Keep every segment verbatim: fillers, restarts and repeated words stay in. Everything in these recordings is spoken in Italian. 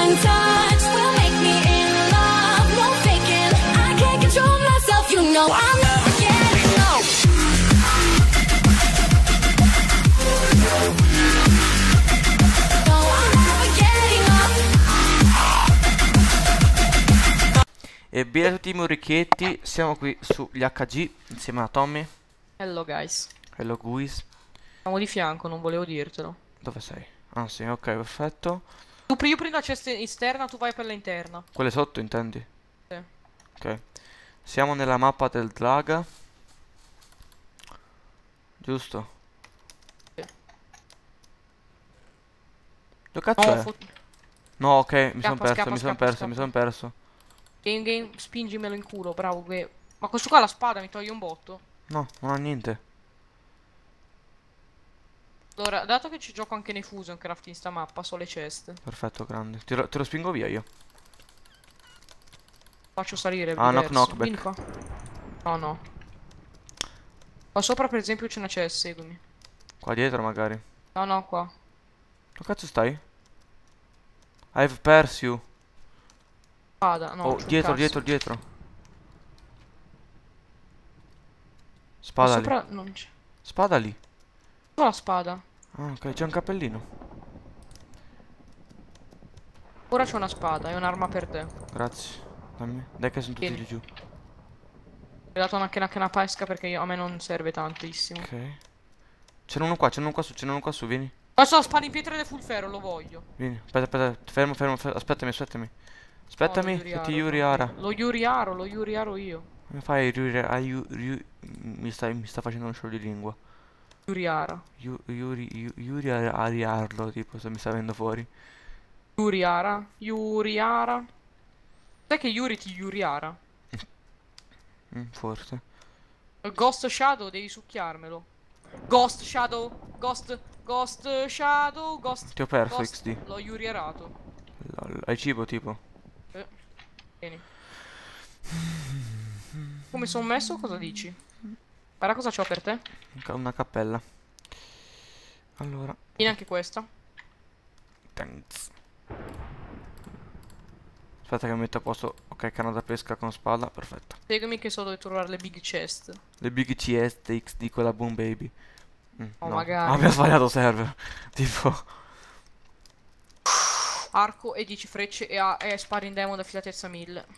tongue touch will make me in love. No faking, I can't control myself. You know I'm never getting no. No, I'm never getting up. E bene a tutti i murichetti, siamo qui sugli H G insieme a Tommy. Hello guys. Hello guys. Siamo di fianco, non volevo dirtelo. Dove sei? Ah sì, ok, perfetto. Tu, io prendo la cesta esterna, tu vai per l'interna. Quelle sotto intendi? Sì. Ok. Siamo nella mappa del Draga. Giusto? Sì. Dove cazzo No, è? fot- No, ok, mi sono Scappa, perso, scappa, mi sono scappa, perso, mi sono scappa. perso. Game game, spingimelo in culo, bravo che. Ma questo qua la spada mi toglie un botto. No, non ha niente. Allora, dato che ci gioco anche nei Fusion Craft in sta mappa, so le ceste. Perfetto, grande. Te lo, te lo spingo via io. Faccio salire il Ah, knock diverso. knock Vieni back. qua. No, no. Qua sopra per esempio c'è una cesta, seguimi. Qua dietro magari. No, no, qua. Dove cazzo stai? I've perso you. Spada, no. Oh, c'è un dietro, cazzo. dietro, dietro. Qua Spada lì. sopra non c'è. Spada lì. Dove la spada? Ah, ok, c'è un cappellino. Ora c'è una spada, è un'arma per te. Grazie. Dammi. Dai che sono tutti Vieni. lì giù. Ho dato anche una, anche una pesca perché io- a me non serve tantissimo. Ok. C'è uno qua, c'è uno qua su, c'è uno qua su, vieni. Questo la spada in pietra del full ferro, lo voglio. Vieni. Aspetta, aspetta. Fermo, fermo, fermo. Aspettami, aspettami. Aspettami, No, che ti Yuriaro, Yuriara. Lo Yuriaro, lo Yuriaro io. Come fai Yuri, a Yu- Yu- mi sta, mi sta facendo uno scioglilingua. Yuriara. Yu- Yuri, Yu- Yuri a ariarlo, tipo, se mi sta venendo fuori. Yuriara. Yuriara. Sai che Yuri ti Yuriara? Mm, forse. Ghost Shadow, devi succhiarmelo. Ghost Shadow. Ghost. Ghost Shadow. Ghost. Ti ho perso, Ghost. X D. L'ho Yuriarato. Lol. Hai cibo, tipo? Eh. Vieni. Come sono messo? Cosa dici? Guarda cosa c'ho per te. Ca- Una cappella. Allora. Vieni anche questa. Thanks. Aspetta che mi metto a posto. Ok, canna da pesca con spada, perfetto. Spiegami che so dove trovare le big chest. Le big C S X D con la Boom Baby. Mm, Oh, no. magari. Ah, abbiamo sbagliato server. Tipo. Arco e dieci frecce e, a- e spari in demon da filatezza mille.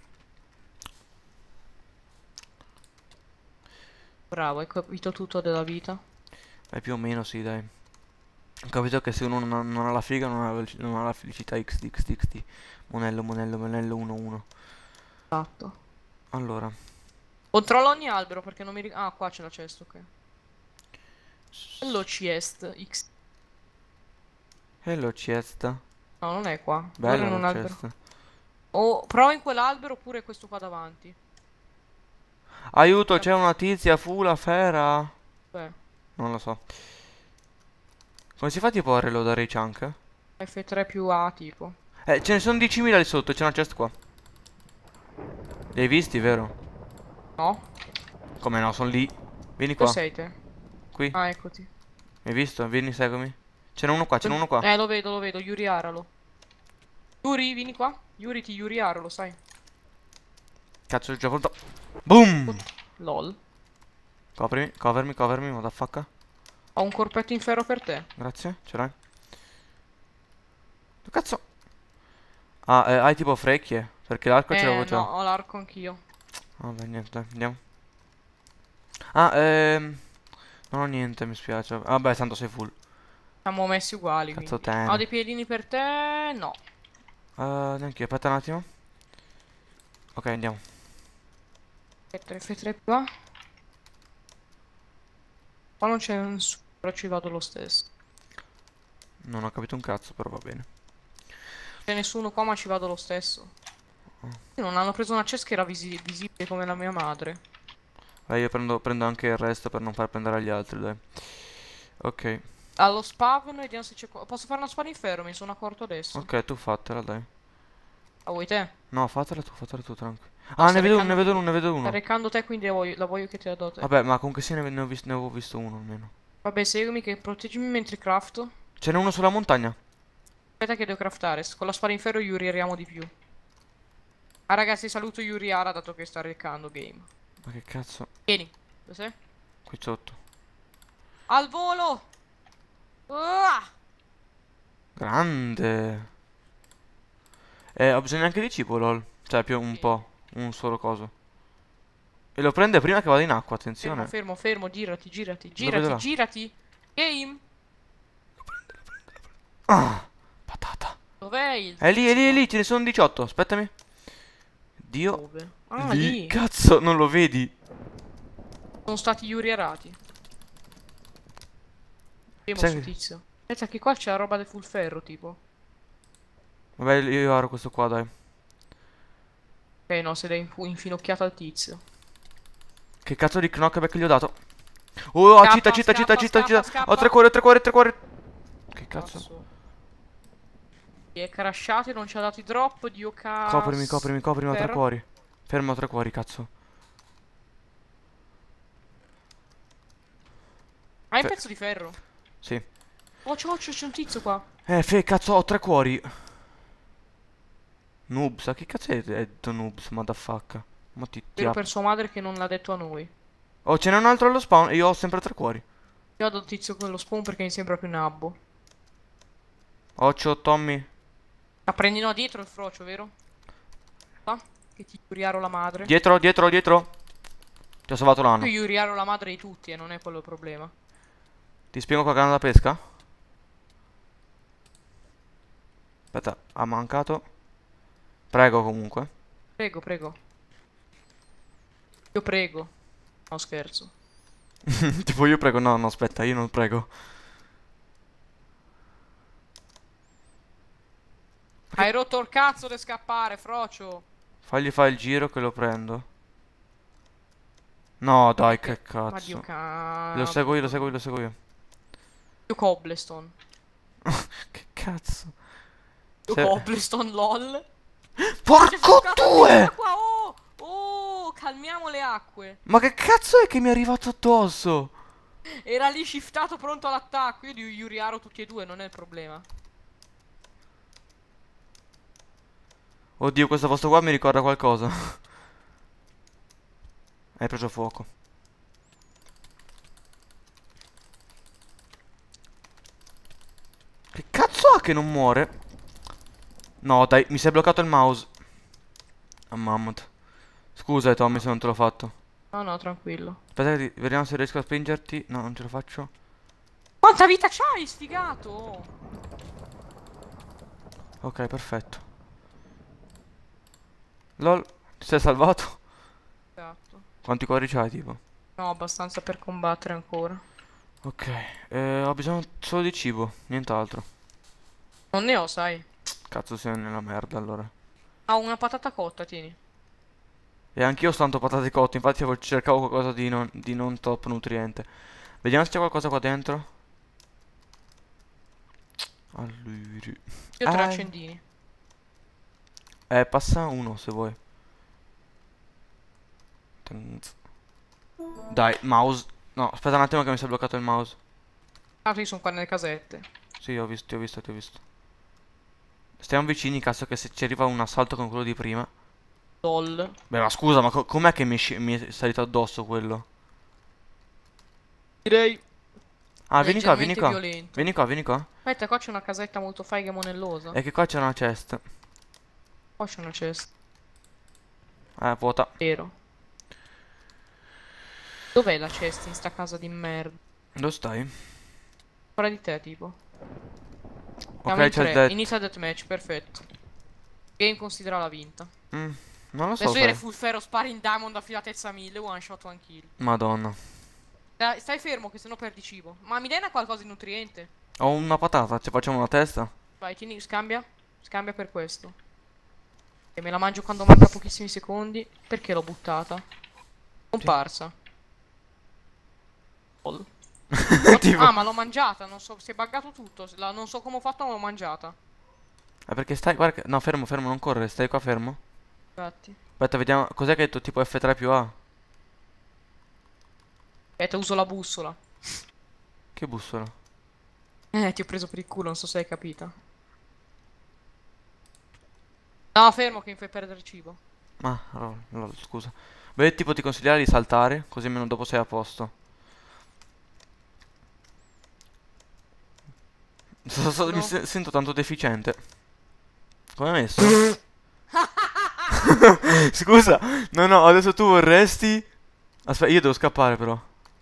Bravo, hai capito tutto della vita. Beh, più o meno sì, dai. Ho capito che se uno non ha, non ha la figa non ha, la velici- non ha la felicità X D, X D, X D. Monello, monello, monello uno uno. Esatto. Allora. Controllo ogni albero perché non mi ricordo. Ah, qua c'è la cesta, ok. Hello chest X. Hello cesta. No, non è qua. Bella Guarda in un la albero. cesta. O prova in quell'albero oppure questo qua davanti. Aiuto, c'è una tizia fula fera. Beh, Non lo so. Come si fa tipo a reloadare i chunk? F tre più A tipo. Eh, ce ne sono diecimila lì sotto, c'è una chest qua. Li hai visti, vero? No? Come no, sono lì. Vieni Dove qua. sei te? Qui. Ah, eccoti. Mi hai visto? Vieni, seguimi. Ce n'è uno qua, ce n'è uno qua. Eh, lo vedo, lo vedo, Yuriaralo. Yuri, vieni qua. Yuri ti Yuriaro, lo sai. Cazzo, ho già volto. Boom! Lol. Coprimi, covermi, covermi, motherfucker. Ho un corpetto in ferro per te. Grazie, ce l'hai. Che cazzo? Ah, eh, hai tipo frecchie? Perché l'arco ce l'avevo Eh, già. no, ho l'arco anch'io. Vabbè, niente, dai, andiamo. Ah, ehm... non ho niente, mi spiace. Vabbè, tanto sei full. Siamo messi uguali, Cazzo quindi. te. Ho dei piedini per te? No. Uh, neanche io, aspetta un attimo. Ok, andiamo. F tre, F tre più A. Qua non c'è nessuno, però ci vado lo stesso. Non ho capito un cazzo, però va bene. C'è nessuno qua, ma ci vado lo stesso. Non hanno preso una chest che era visi- visibile come la mia madre. Vai, io prendo, prendo anche il resto per non far prendere agli altri, dai. Ok. Allo spawn, vediamo se c'è qua. Posso fare una spada in ferro, mi sono accorto adesso. Ok, tu fatela, dai. La vuoi te? No, fatela tu, fatela tu, tranquillo. Ah, sta ne vedo uno, recando- ne vedo uno, ne vedo Sta uno. recando te, quindi la voglio, la voglio che te la do te. Vabbè, ma comunque sì, ne, ne ho visto, ne avevo visto uno almeno. Vabbè, seguimi che proteggimi mentre crafto. Ce n'è uno sulla montagna. Aspetta, Aspetta che devo craftare. Con la spada in ferro yurieriamo di più. Ah ragazzi, saluto Yuriara dato che sta recando game. Ma che cazzo? Vieni. Dove sei? Qui sotto. Al volo! Ah! Grande. Eh, ho bisogno anche di cibo, lol. Cioè, più un Sì. po'. Un solo coso. E lo prende prima che vada in acqua, Fermo, attenzione. fermo, fermo, girati, girati, Lo vedo girati, là. girati. Game. Ah, patata. Dov'è il È lì, è lì, è tizio? lì, ce ne sono diciotto. Aspettami. Dio. Dove? Ah, Lì. lì. Cazzo, non lo vedi? Sono stati yurierati. Fermo Sai su che- tizio. Pensa che qua c'è la roba del full ferro, tipo. Vabbè, io aro questo qua, dai. Ok, no, se l'hai infu- infinocchiato al tizio. Che cazzo di knockback gli ho dato? Oh, Scappa, citta, citta, citta, scappa, citta, scappa, citta. scappa. Ho tre cuori, ho tre cuori, tre cuori. Che cazzo? Cazzo. Si è crashato e non ci ha dato i drop, Dio cazzo. Coprimi, coprimi, coprimi, ho tre Ferro. cuori. Fermo, ho tre cuori, cazzo. Hai un Fe- pezzo di ferro? Sì. Oh, c'è, c'è c'è un tizio qua. Eh, fe, cazzo, ho tre cuori. Noobs, a che cazzo è detto noobs, motherfucker? Ma ti, ti Vero app- per sua madre che non l'ha detto a noi. Oh, ce n'è un altro allo spawn e io ho sempre tre cuori. Io do il tizio con lo spawn perché mi sembra più nabbo. Occhio, Tommy. Ah, prendi no dietro il frocio, vero? Ah, che ti yuriaro la madre. Dietro, dietro, dietro. Ti ho salvato l'anno. Io yuriaro la madre di tutti e non è quello il problema. Ti spiego qua canna da pesca? Aspetta, ha mancato. Prego comunque. Prego, prego. Io prego. No, scherzo. Tipo io prego, no, no, aspetta, io non prego. Hai rotto il cazzo di scappare, frocio. Fagli fare il giro che lo prendo. No, dai, che Ma Dio cazzo. cazzo. Lo seguo io, lo seguo io, lo seguo io. Io cobblestone. Che cazzo. Io Se- cobblestone, lol. Porco due! Qua, oh, oh, calmiamo le acque. Ma che cazzo è che mi è arrivato addosso? Era lì shiftato pronto all'attacco. Io di yuriaro tutti e due, non è il problema. Oddio, questo posto qua mi ricorda qualcosa. Hai preso fuoco. Che cazzo ha che non muore? No, dai, mi si è bloccato il mouse. Ah, mammut. Scusa, Tommy, se non te l'ho fatto. No, no, tranquillo. Aspetta, che ti- vediamo se riesco a spingerti. No, non ce la faccio. Quanta vita c'hai, sfigato? Ok, perfetto. Lol, ti sei salvato? Esatto. Quanti cuori c'hai, tipo? No, abbastanza per combattere ancora. Ok, eh, ho bisogno solo di cibo, nient'altro. Non ne ho, sai. Cazzo, sei nella merda allora. Ah, una patata cotta, tieni. E anch'io sto tanto patate cotte, infatti avevo- cercavo qualcosa di non, di non top nutriente. Vediamo se c'è qualcosa qua dentro. Allora. Io ho tre Ah. accendini. Eh, passa uno se vuoi. Tanz. Dai, mouse. No, aspetta un attimo che mi si è bloccato il mouse. Ah, io sono qua nelle casette. Sì, ho visto, ti ho visto, ti ho visto. Stiamo vicini, cazzo, che se ci arriva un assalto con quello di prima. Lol. Beh, ma scusa, ma co- com'è che mi è, sci- mi è salito addosso quello? Direi. Ah, vieni qua, vieni leggermente qua. violento. Vieni qua, vieni qua. Aspetta, qua c'è una casetta molto faiga e monellosa. E che qua c'è una chest. Qua c'è una cesta. Eh, vuota. Vero. Dov'è la cesta in sta casa di merda? Dove stai? Fuori di te, tipo. Siamo Ok, in c'è il tre. death. Inizia deathmatch, perfetto. Game considera la vinta. Mm, non lo so, Adesso sai. dire full ferro, spari in diamond a filatezza mille, one shot, one kill. Madonna. Dai, stai fermo che sennò perdi cibo. Ma mi dai una qualcosa di nutriente? Ho una patata, ci facciamo una testa? Vai, tieni, scambia. Scambia per questo. E me la mangio quando manca pochissimi secondi. Perché l'ho buttata? Comparsa. Lol. Tipo. Ah, ma l'ho mangiata, non so, si è buggato tutto. La- non so come ho fatto, ma l'ho mangiata. Eh, perché stai, guarda che... No, fermo, fermo, non correre, stai qua fermo. Infatti. Aspetta, vediamo, cos'è che hai detto, tipo F tre più A? Aspetta, uso la bussola. Che bussola? Eh, ti ho preso per il culo, non so se hai capito. No, fermo che mi fai perdere cibo. Ma, no, no, scusa. Beh, tipo ti consigliare di saltare, così almeno dopo sei a posto. So- so- mi No. se- sento tanto deficiente. Come hai messo? Scusa, no, no, adesso tu vorresti. Aspetta, io devo scappare però.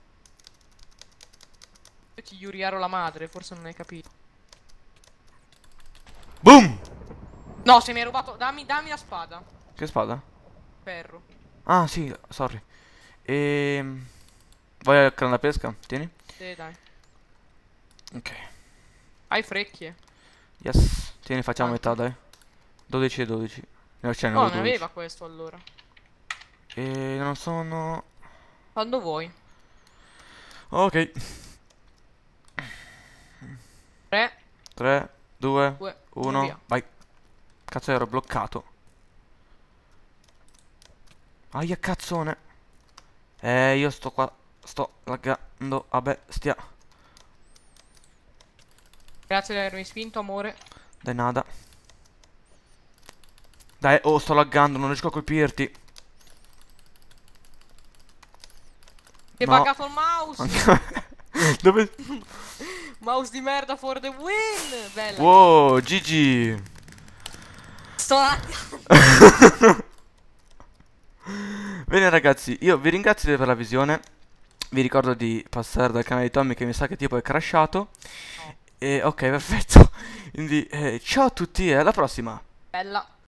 Io ti Yuriaro la madre, forse non hai capito. Boom! No, se mi hai rubato. Dammi, dammi la spada. Che spada? Ferro. Ah, sì, sorry. Ehm. Vai al canna pesca? Tieni. Sì, dai. Ok. Hai frecchie. Yes. Tieni, facciamo Quante? metà, dai. dodici e dodici. No, cioè, ne No, ho ne dodici. aveva questo allora. E non sono. Quando vuoi. Ok. tre, tre, due, due, uno. via. Vai. Cazzo, ero bloccato. Aia, cazzone. Eh, io sto qua. Sto laggando a bestia. Grazie di avermi spinto, amore. Dai, nada. Dai, oh, sto laggando, non riesco a colpirti. Ti è No. buggato il mouse. Dove? Mouse di merda for the win. Bella. Wow, G G. Sto Bene ragazzi, io vi ringrazio per la visione. Vi ricordo di passare dal canale di Tommy che mi sa che tipo è crashato. No. E ok, perfetto. Quindi eh, ciao a tutti e alla prossima. Bella.